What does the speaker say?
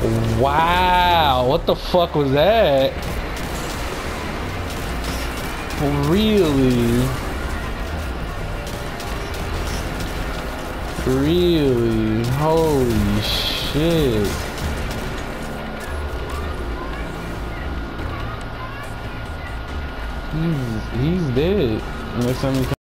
Wow, what the fuck was that? Really? Really? Holy shit. He's dead. Next time he